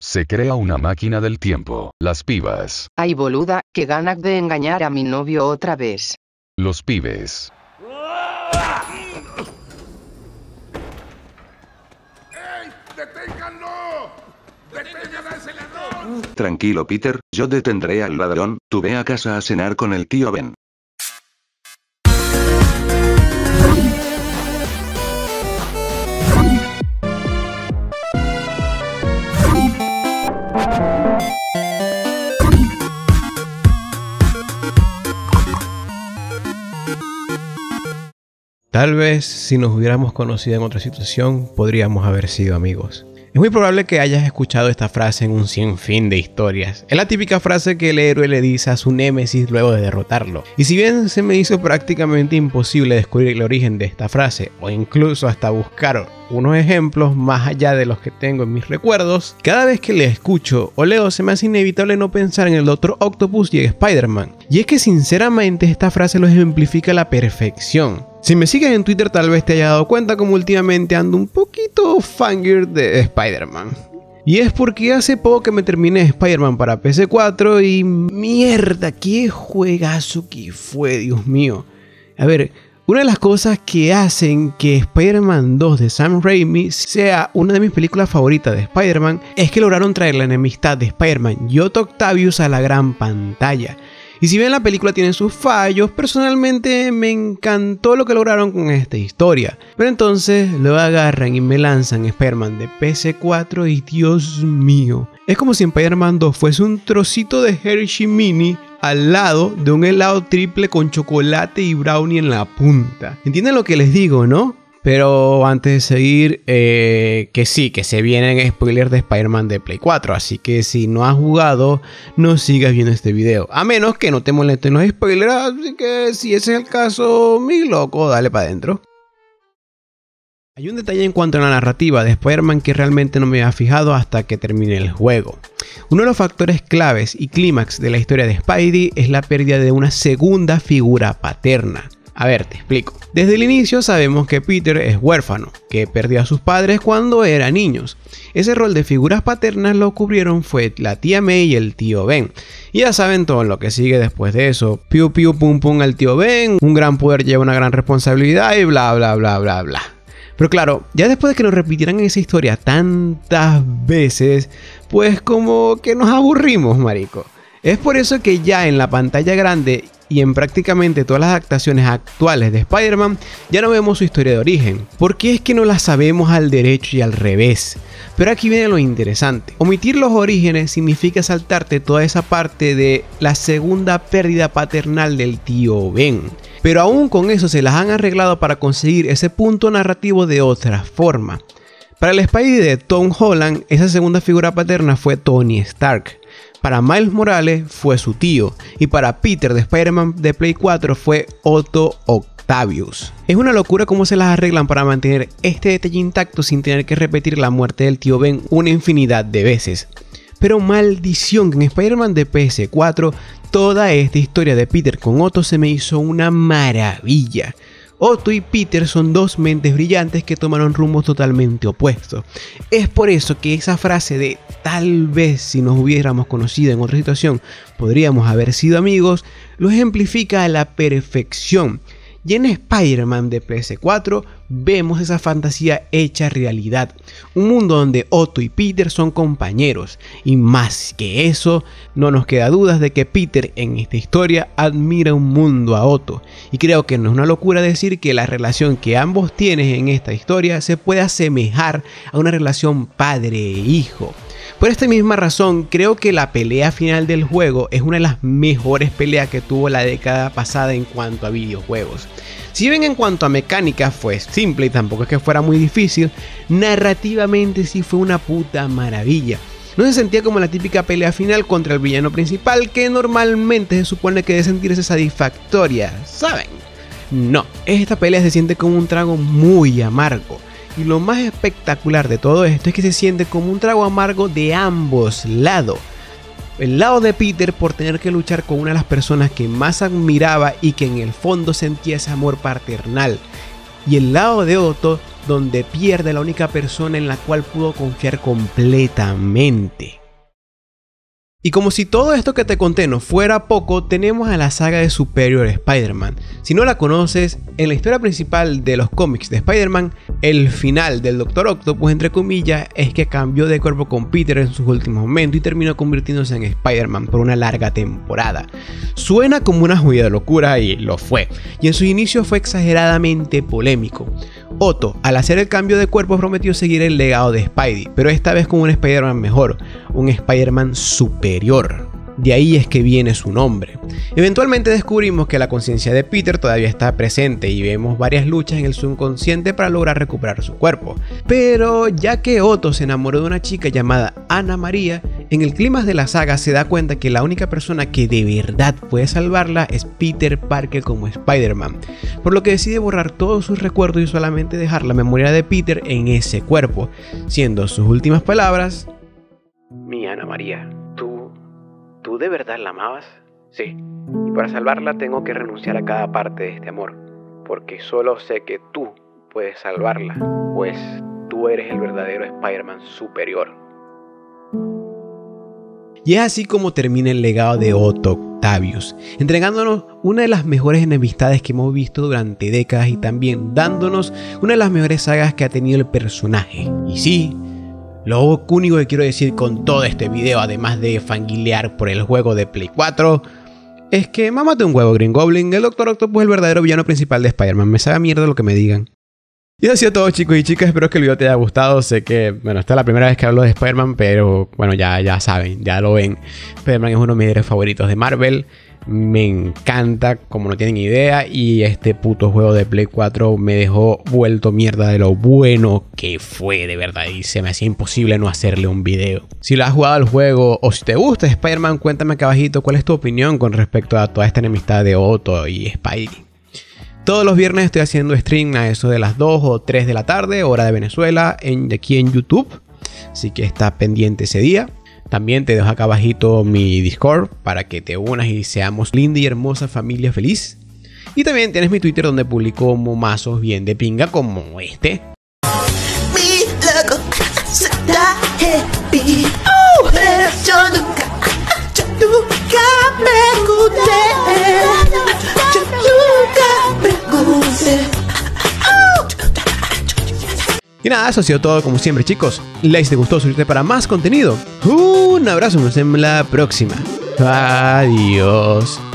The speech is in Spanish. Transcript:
Se crea una máquina del tiempo. Las pibas. Ay boluda, que ganas de engañar a mi novio otra vez. Los pibes. ¡Ey! ¡Deténganlo! ¡Detengan a ese ladrón! Tranquilo Peter, yo detendré al ladrón, tú ve a casa a cenar con el tío Ben. Tal vez si nos hubiéramos conocido en otra situación, podríamos haber sido amigos. Es muy probable que hayas escuchado esta frase en un sinfín de historias. Es la típica frase que el héroe le dice a su némesis luego de derrotarlo. Y si bien se me hizo prácticamente imposible descubrir el origen de esta frase, o incluso hasta buscar unos ejemplos más allá de los que tengo en mis recuerdos, cada vez que le escucho o leo se me hace inevitable no pensar en el Dr. Octopus y en Spider-Man. Y es que sinceramente esta frase lo ejemplifica a la perfección. Si me sigues en Twitter tal vez te haya dado cuenta como últimamente ando un poquito fangirl de Spider-Man. Y es porque hace poco que me terminé Spider-Man para PC4 y mierda, qué juegazo que fue, Dios mío. A ver, una de las cosas que hacen que Spider-Man 2 de Sam Raimi sea una de mis películas favoritas de Spider-Man es que lograron traer la enemistad de Spider-Man y Otto Octavius a la gran pantalla. Y si bien la película tiene sus fallos, personalmente me encantó lo que lograron con esta historia. Pero entonces lo agarran y me lanzan Spider-Man de PS4 y Dios mío. Es como si Spider-Man 2 fuese un trocito de Hershey Mini al lado de un helado triple con chocolate y brownie en la punta. ¿Entienden lo que les digo, no? Pero antes de seguir, que sí, que se vienen spoilers de Spider-Man de Play 4. Así que si no has jugado, no sigas viendo este video. A menos que no te molesten los spoilers. Así que si ese es el caso, mi loco, dale para adentro. Hay un detalle en cuanto a la narrativa de Spider-Man que realmente no me había fijado hasta que terminé el juego. Uno de los factores claves y clímax de la historia de Spidey es la pérdida de una segunda figura paterna. A ver, te explico. Desde el inicio sabemos que Peter es huérfano, que perdió a sus padres cuando eran niños. Ese rol de figuras paternas lo cubrieron fue la tía May y el tío Ben. Y ya saben todo lo que sigue después de eso. Piu piu pum pum al tío Ben, un gran poder lleva una gran responsabilidad y bla bla bla bla bla. Pero claro, ya después de que nos repitieran esa historia tantas veces, pues como que nos aburrimos, marico. Es por eso que ya en la pantalla grande y en prácticamente todas las adaptaciones actuales de Spider-Man ya no vemos su historia de origen, porque es que no la sabemos al derecho y al revés. Pero aquí viene lo interesante. Omitir los orígenes significa saltarte toda esa parte de la segunda pérdida paternal del tío Ben. Pero aún con eso se las han arreglado para conseguir ese punto narrativo de otra forma. Para el Spidey de Tom Holland, esa segunda figura paterna fue Tony Stark. Para Miles Morales fue su tío, y para Peter de Spider-Man de Play 4 fue Otto Octavius. Es una locura cómo se las arreglan para mantener este detalle intacto sin tener que repetir la muerte del tío Ben una infinidad de veces. Pero maldición que en Spider-Man de PS4 toda esta historia de Peter con Otto se me hizo una maravilla. Otto y Peter son dos mentes brillantes que tomaron rumbos totalmente opuestos. Es por eso que esa frase de tal vez si nos hubiéramos conocido en otra situación podríamos haber sido amigos, lo ejemplifica a la perfección. Y en Spider-Man de PS4 vemos esa fantasía hecha realidad. Un mundo donde Otto y Peter son compañeros. Y más que eso, no nos queda dudas de que Peter en esta historia admira un mundo a Otto. Y creo que no es una locura decir que la relación que ambos tienen en esta historia se puede asemejar a una relación padre e hijo. Por esta misma razón, creo que la pelea final del juego es una de las mejores peleas que tuvo la década pasada en cuanto a videojuegos. Si bien en cuanto a mecánica fue simple y tampoco es que fuera muy difícil, narrativamente sí fue una puta maravilla. No se sentía como la típica pelea final contra el villano principal que normalmente se supone que debe sentirse satisfactoria, ¿saben? No, esta pelea se siente como un trago muy amargo. Y lo más espectacular de todo esto es que se siente como un trago amargo de ambos lados. El lado de Peter por tener que luchar con una de las personas que más admiraba y que en el fondo sentía ese amor paternal. y el lado de Otto, donde pierde la única persona en la cual pudo confiar completamente. Y como si todo esto que te conté no fuera poco, tenemos a la saga de Superior Spider-Man. Si no la conoces, en la historia principal de los cómics de Spider-Man, el final del Dr. Octopus, entre comillas, es que cambió de cuerpo con Peter en sus últimos momentos y terminó convirtiéndose en Spider-Man por una larga temporada. Suena como una joya de locura y lo fue, y en sus inicios fue exageradamente polémico. Otto, al hacer el cambio de cuerpo, prometió seguir el legado de Spidey, pero esta vez con un Spider-Man mejor, un Spider-Man superior. De ahí es que viene su nombre. Eventualmente descubrimos que la conciencia de Peter todavía está presente y vemos varias luchas en el subconsciente para lograr recuperar su cuerpo. Pero ya que Otto se enamoró de una chica llamada Ana María, en el clímax de la saga se da cuenta que la única persona que de verdad puede salvarla es Peter Parker como Spider-Man, por lo que decide borrar todos sus recuerdos y solamente dejar la memoria de Peter en ese cuerpo, siendo sus últimas palabras: "Mi Ana María, ¿tú de verdad la amabas? Sí, y para salvarla tengo que renunciar a cada parte de este amor, porque solo sé que tú puedes salvarla, pues tú eres el verdadero Spider-Man superior". Y es así como termina el legado de Otto Octavius, entregándonos una de las mejores enemistades que hemos visto durante décadas y también dándonos una de las mejores sagas que ha tenido el personaje. Y sí, lo único que quiero decir con todo este video, además de fanguilear por el juego de Play 4, es que mámate un huevo, Green Goblin. El Dr. Octopus es el verdadero villano principal de Spider-Man. Me sabe a mierda lo que me digan. Y eso ha sido todo, chicos y chicas. Espero que el video te haya gustado. Sé que, bueno, esta es la primera vez que hablo de Spider-Man, pero bueno, ya saben, ya lo ven. Spider-Man es uno de mis héroes favoritos de Marvel. Me encanta, como no tienen idea, y este puto juego de Play 4 me dejó vuelto mierda de lo bueno que fue, de verdad, y se me hacía imposible no hacerle un video. Si lo has jugado el juego o si te gusta Spider-Man, cuéntame acá abajito cuál es tu opinión con respecto a toda esta enemistad de Otto y Spidey. Todos los viernes estoy haciendo stream a eso de las 2 o 3 de la tarde, hora de Venezuela, aquí en YouTube, así que está pendiente ese día. También te dejo acá abajito mi Discord para que te unas y seamos linda y hermosa familia feliz. Y también tienes mi Twitter donde publico momazos bien de pinga como este. Mi loco está happy. Pero yo nunca pregunté. Y nada, eso ha sido todo como siempre, chicos. Like si te gustó, suscríbete para más contenido. Un abrazo, nos vemos en la próxima. Adiós.